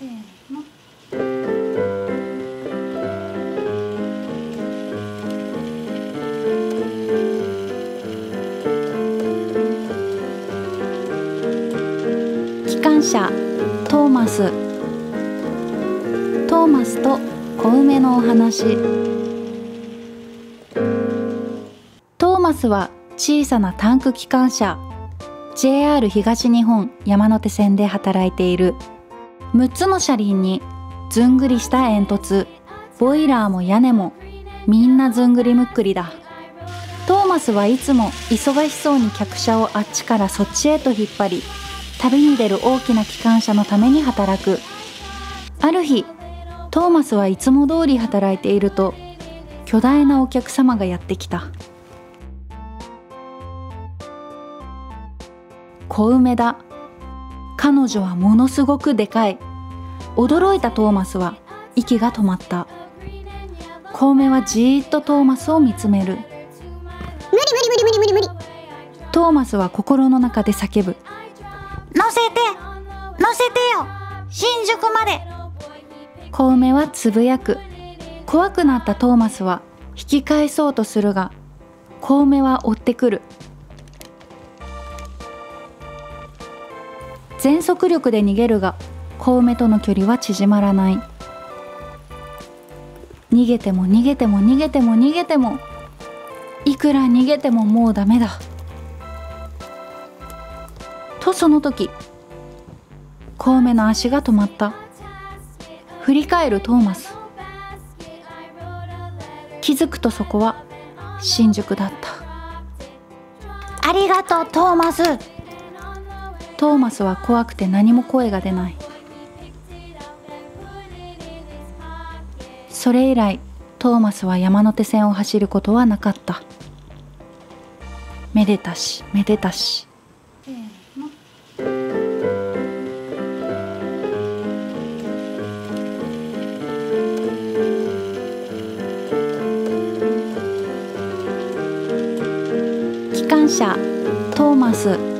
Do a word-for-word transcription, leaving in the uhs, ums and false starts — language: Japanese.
せーの。機関車トーマス。トーマスと小梅のお話。トーマスは小さなタンク機関車 ジェイアール 東日本山手線で働いている。むっつの車輪にずんぐりした煙突、ボイラーも屋根もみんなずんぐりむっくりだ。トーマスはいつも忙しそうに客車をあっちからそっちへと引っ張り、旅に出る大きな機関車のために働く。ある日、トーマスはいつも通り働いていると、巨大なお客様がやってきた。小梅だ。彼女はものすごくでかい。驚いたトーマスは息が止まった。小梅はじーっとトーマスを見つめる。 無理無理無理無理無理無理。 トーマスは心の中で叫ぶ。 乗せて乗せてよ、新宿まで。 小梅はつぶやく。怖くなったトーマスは引き返そうとするが、小梅は追ってくる。全速力で逃げるが、小梅との距離は縮まらない。逃げても逃げても逃げても逃げても、いくら逃げてももうダメだ。とその時、小梅の足が止まった。振り返るトーマス。気づくとそこは新宿だった。 ありがとうトーマス。 トーマスは怖くて何も声が出ない。それ以来、トーマスは山手線を走ることはなかった。めでたしめでたし。機関車トーマス。